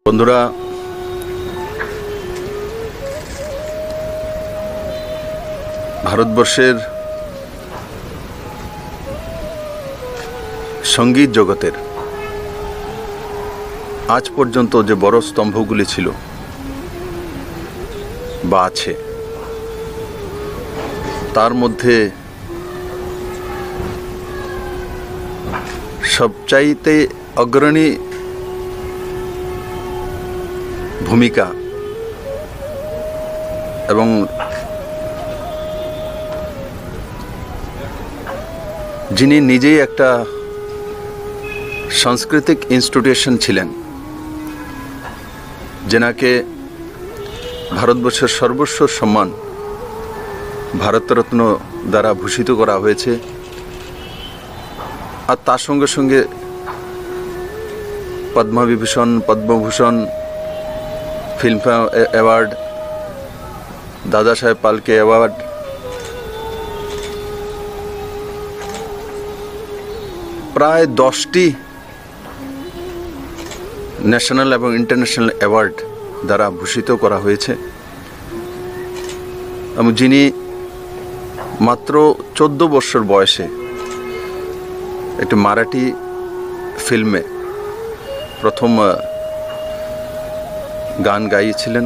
বন্ধুরা, ভারতবর্ষের সঙ্গীত জগতের আজ পর্যন্ত যে বড় স্তম্ভগুলি ছিল বা আছে, তার মধ্যে সবচাইতে অগ্রণী ভূমিকা এবং যিনি নিজেই একটা সাংস্কৃতিক ইনস্টিটিউশন ছিলেন, যেনাকে ভারতবর্ষের সর্বোচ্চ সম্মান ভারতরত্ন দ্বারা ভূষিত করা হয়েছে, আর তার সঙ্গে সঙ্গে পদ্মবিভূষণ, পদ্মভূষণ, ফিল্মফেয়ার অ্যাওয়ার্ড, দাদা সাহেব ফালকে অ্যাওয়ার্ড, প্রায় 10টি ন্যাশনাল এবং ইন্টারন্যাশনাল অ্যাওয়ার্ড দ্বারা ভূষিত করা হয়েছে। এবং যিনি মাত্র 14 বছর বয়সে একটি মারাঠি ফিল্মে প্রথম গান গাইছিলেন,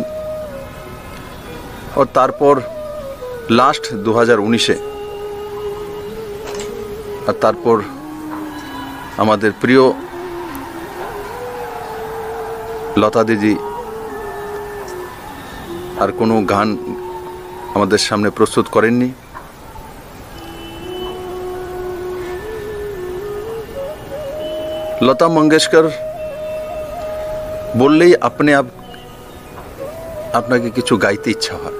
ও তারপর লাস্ট 2019-এ, আর তারপর আমাদের প্রিয় লতা দিদি আর কোনো গান আমাদের সামনে প্রস্তুত করেননি। লতা মঙ্গেশকর বললেই আপনাকে কিছু গাইতে ইচ্ছা হয়।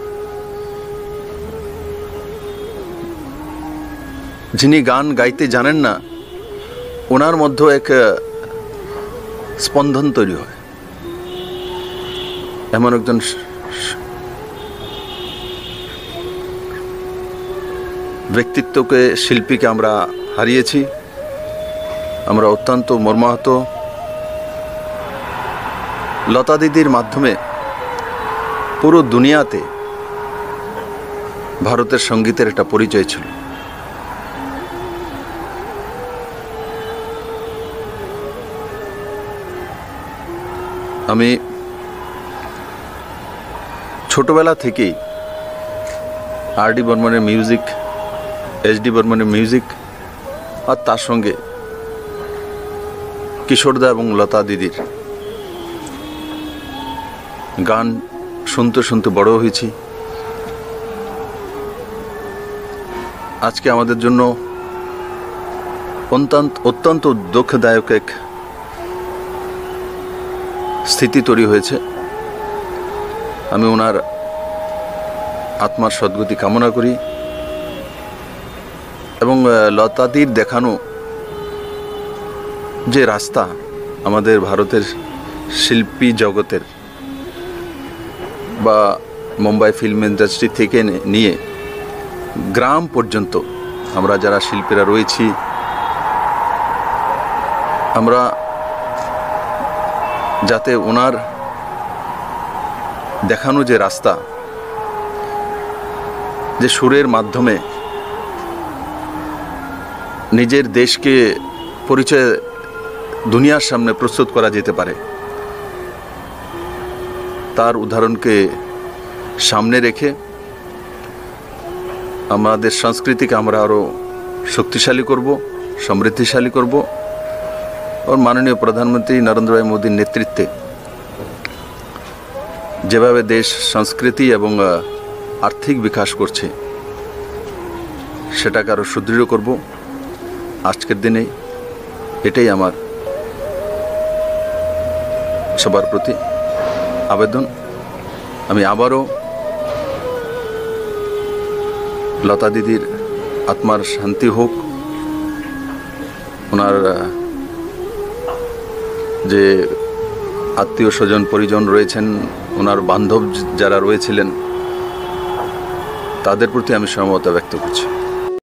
যিনি গান গাইতে জানেন না, ওনার মধ্যে এক স্পন্দন তৈরি হয়। এমন একজন ব্যক্তিত্বকে, শিল্পীকে আমরা হারিয়েছি। আমরা অত্যন্ত মর্মাহত। লতা দিদির মাধ্যমে পুরো দুনিয়াতে ভারতের সঙ্গীতের একটা পরিচয় ছিল। আমি ছোটবেলা থেকেই আর.ডি. বর্মনের মিউজিক, এস.ডি. বর্মনের মিউজিক, আর তার সঙ্গে কিশোরদা এবং লতা দিদির গান শুনতে শুনতে বড় হয়েছি। আজকে আমাদের জন্য অত্যন্ত দুঃখদায়ক এক স্থিতি তৈরি হয়েছে। আমি ওনার আত্মার সদ্গতি কামনা করি এবং লতাদির দেখানো যে রাস্তা আমাদের ভারতের শিল্পী জগতের বা মুম্বাই ফিল্ম ইন্ডাস্ট্রি থেকে নিয়ে গ্রাম পর্যন্ত আমরা যারা শিল্পীরা রয়েছি, আমরা যাতে ওনার দেখানো যে রাস্তা, যে সুরের মাধ্যমে নিজের দেশকে পরিচয় দুনিয়ার সামনে প্রস্তুত করা যেতে পারে, তার উদাহরণকে সামনে রেখে আমাদের সংস্কৃতিকে আমরা আরও শক্তিশালী করব, সমৃদ্ধিশালী করব। और माननीय प्रधानमंत्री नरेंद्र भाई मोदी नेतृत्वे যেভাবে দেশ সংস্কৃতি এবং আর্থিক বিকাশ করছে, সেটাকে আরও সুদৃঢ় করব। আজকের দিনে এটাই আমার সবার প্রতি আবেদন। আমি আবারও লতা দিদির আত্মার শান্তি হোক, ওনার যে আত্মীয় স্বজন পরিজন রয়েছেন, ওনার বান্ধব যারা রয়েছিলেন, তাদের প্রতি আমি সমবেদনা ব্যক্ত করছি।